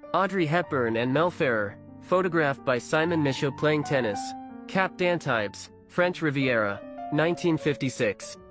Audrey Hepburn and Mel Ferrer, photographed by Simon Michou playing tennis. Cap d'Antibes, French Riviera, 1956.